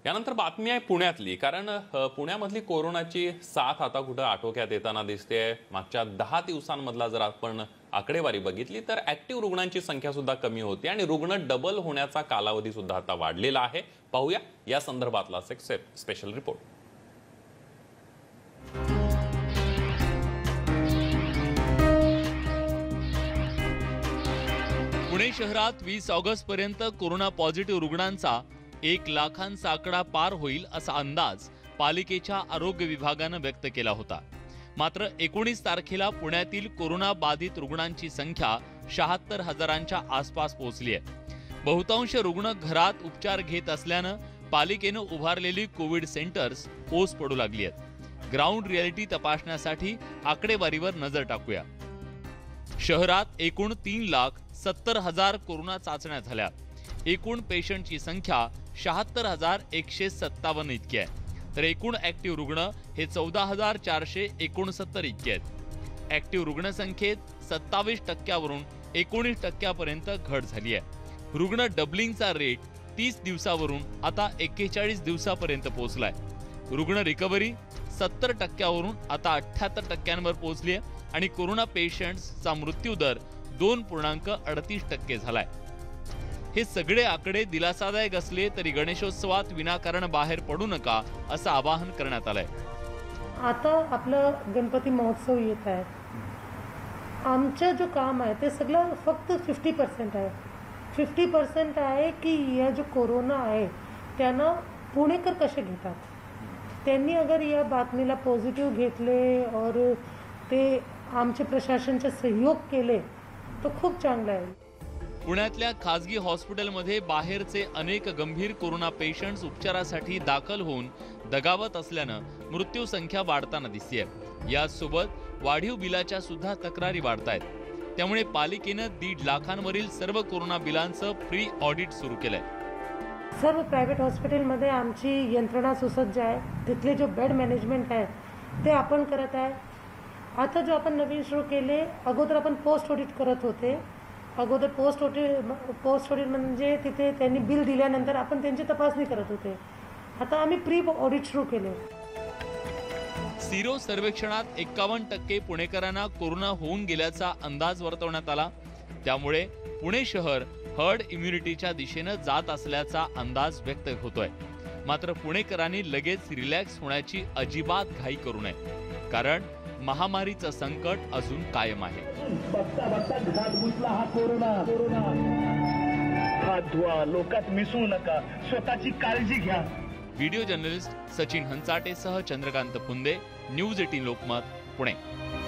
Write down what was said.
यानंतर बातमी आहे पुण्यातली, कारण पुण्यामधली कोरोनाची साथ आता कुठं आटोक्यात येताना दिसते। मागच्या 10 दिवसांमधला जर आपण आकडेवारी बघितली तर ऍक्टिव्ह रुग्णांची संख्या सुद्धा कमी होती आणि रुग्ण डबल होण्याचा कालावधी सुद्धा आता वाढलेला आहे। पाहूया या संदर्भातला एक स्पेशल रिपोर्ट। पुणे शहरात 20 ऑगस्ट पर्यंत कोरोना पॉझिटिव्ह रुग्णांचा 1 लाखांचा आकडा पार होईल असा अंदाज पालिकेच्या आरोग्य विभागानं व्यक्त केला होता। मात्र 19 तारखेला पुण्यातील कोरोना बाधित रुग्णांची संख्या 76,000च्या आसपास पोहोचली आहे। बहुतांश रुग्ण घरात उपचार घेत असल्यानं पालिकेनं उभारलेली कोविड सेंटर्स ओस पडू लागली आहेत। ग्राउंड रियालिटी तपासण्यासाठी आकडेवारीवर नजर टाकूया। शहरात एकूण 3,70,000 कोरोना चाचण्या झाल्या। एकूण पेशंटची संख्या 76,157 इतकी आहे, तर एकूण ऍक्टिव्ह रुग्ण हे 14,469 इतके आहेत। ऍक्टिव्ह रुग्णसंख्येत 27% 19% पर्यंत घट झाली आहे। रुग्ण डबलिंगचा रेट 30 दिवसावरून आता 41 दिवसापर्यंत पोहोचलाय। रुग्ण रिकव्हरी 70% आता 78% पोहोचली आहे आणि कोरोना पेशंट्सचा मृत्यू दर 2.38% झालाय। हे सगळे आकडे दिलासादायक असले तरी गणेशोत्सवात विनाकारण बाहेर पडू नका असं आवाहन करण्यात आलंय। आता आपलं गणपती महोत्सव येत आहे। आमचं जो काम आहे ते सगळं फक्त 50% आहे। 50% आहे की या जो कोरोना आहे त्यानं पुणेकर कसे घेतात। त्यांनी अगर या बातमीला पॉझिटिव्ह घेतले और ते आमचे प्रशासनाचे सहयोग केले तर खूप चांगलं आहे। पुण्यातल्या खासगी हॉस्पिटलमध्ये बाहेरचे अनेक गंभीर कोरोना पेशंट्स उपचारासाठी दाखल होऊन दगावत असल्यानं मृत्यू संख्या वाढताना दिसतेय। यासोबत वाढीव बिलाच्या सुद्धा तक्रारी वाढतायत। त्यामुळे पालिकेनं 1.5 लाखांवरील सर्व कोरोना बिलांचं प्री ऑडिट सुरू केलंय। सर्व प्रायव्हेट हॉस्पिटलमध्ये आमची यंत्रणा सुसज्ज आहे। तिथले जो बेड मॅनेजमेंट आहे ते आपण करत आहे। आता जो आपण नवीन सुरू केले, अगोदर आपण पोस्ट ऑडिट करत होते। अगोदर पोस्ट ऑडिट म्हणजे तिथे त्यांनी बिल दिल्यानंतर आपण त्यांची तपासणी करत होते। आता आम्ही प्री ऑडिट सुरू केले। सिरो सर्वेक्षणात 51% पुणेकरांना कोरोना होऊन गेल्याचा अंदाज वर्तवण्यात आला। त्यामुळे पुणे शहर हर्ड इम्युनिटीच्या दिशेनं जात असल्याचा अंदाज व्यक्त होतोय। मात्र पुणेकरांनी लगेच रिलॅक्स होण्याची अजिबात घाई करू नये, कारण महामारीचं संकट अजून कायम आहे। घरात घुसला हा कोरोना। हात धुवा, लोकात मिसळू नका, स्वतःची काळजी घ्या। व्हिडिओ जर्नलिस्ट सचिन हंचाटेसह चंद्रकांत पुंदे, न्यूज 18 लोकमत, पुणे।